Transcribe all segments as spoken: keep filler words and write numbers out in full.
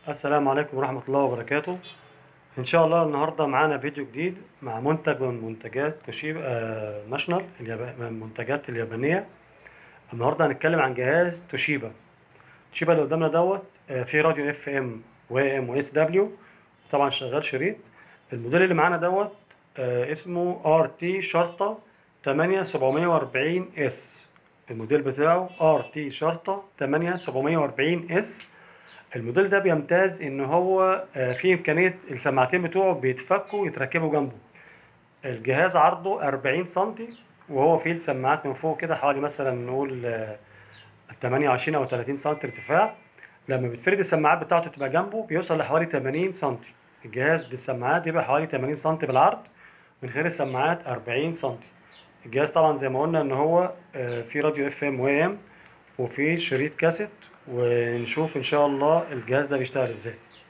السلام عليكم ورحمة الله وبركاته. إن شاء الله النهاردة معانا فيديو جديد مع منتج من منتجات توشيبا آه ناشونال اليابان، من المنتجات اليابانية. النهاردة هنتكلم عن جهاز توشيبا. توشيبا اللي قدامنا دوت آه فيه راديو اف ام و ام و اس دبليو، طبعا شغال شريط. الموديل اللي معانا دوت آه اسمه ار تي شرطة تمانية سبعمية وأربعين اس. الموديل بتاعه ار تي شرطة تمانية سبعمية وأربعين اس. الموديل ده بيمتاز ان هو فيه امكانيه السماعتين بتوعه بيتفكوا يتركبوا جنبه. الجهاز عرضه أربعين سنتي، وهو فيه السماعات من فوق كده حوالي مثلا نقول تمانية وعشرين او تلاتين سنتي ارتفاع. لما بتفرد السماعات بتاعته تبقى جنبه بيوصل لحوالي تمانين سنتي. الجهاز بالسماعات بيبقى حوالي تمانين سنتي بالعرض، من غير السماعات أربعين سنتي. الجهاز طبعا زي ما قلنا ان هو فيه راديو اف ام و ام وفيه شريط كاسيت، ونشوف ان شاء الله الجهاز ده بيشتغل ازاي.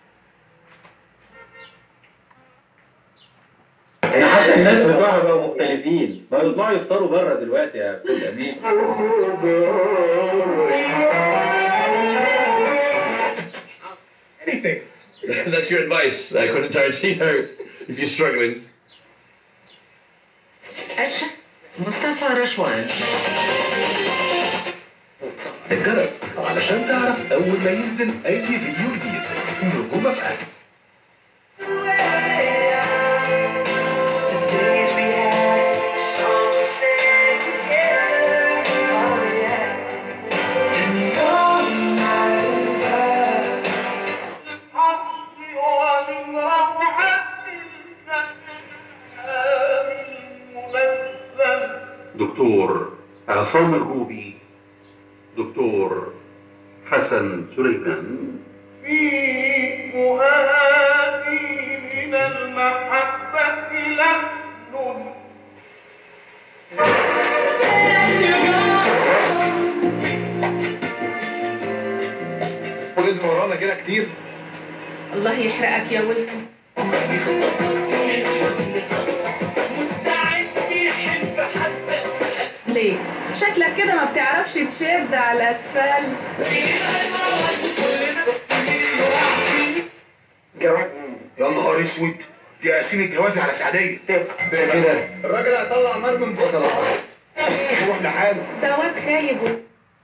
حتى الناس بتوعها بقوا مختلفين، بقوا يطلعوا يفطروا بره دلوقتي يا استاذ امين. Anything. That's your advice. I couldn't guarantee her if you're struggling. مصطفى رشوان. الجرس علشان تعرف أول ما ينزل أي فيديو جديد. نجوم مفقع. دكتور عصام الروبي، دكتور حسن سليمان. في فؤادي من المحبة لحن. ولد ورانا كده كتير. الله يحرقك يا ولد. ليه؟ شكلك كده ما بتعرفش تشد على الاسفل. جواز يا نهار اسود، دي قاسين الجواز على سعديه. ده كده الراجل هيطلع نار من بطنه. روح لحاله. ده واد خايب.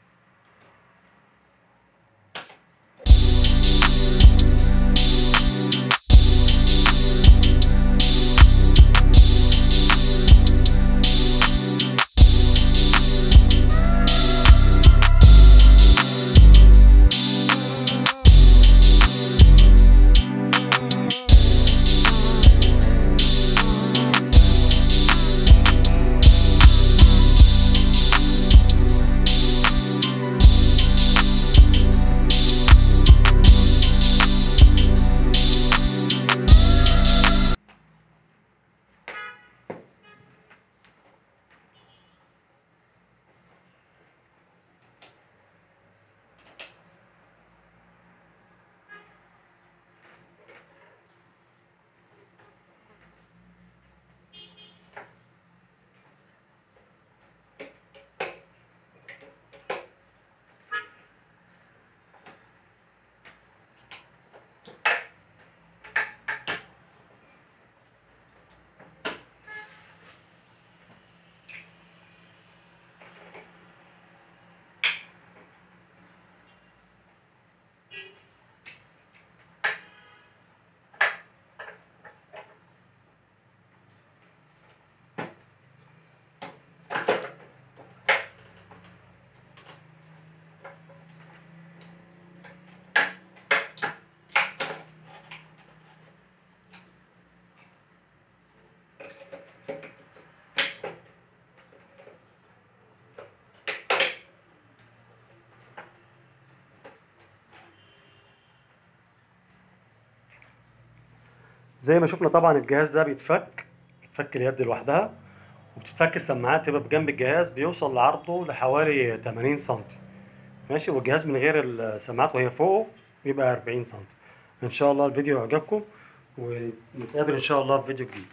زي ما شفنا طبعا الجهاز ده بيتفك بيتفك اليد لوحدها، وبتتفك السماعات تبقى بجنب الجهاز، بيوصل لعرضه لحوالي تمانين سنتي. ماشي، والجهاز من غير السماعات وهي فوقه بيبقى أربعين سنتي. ان شاء الله الفيديو يعجبكم، ونتقابل ان شاء الله في فيديو جديد.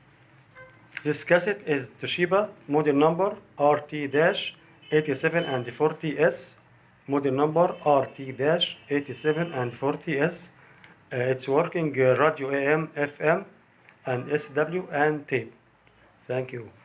This cassette is Toshiba model number R T eighty-seven and forty S. Model number R T eighty-seven and forty S. Uh, it's working uh, radio A M, F M, and S W and tape. Thank you.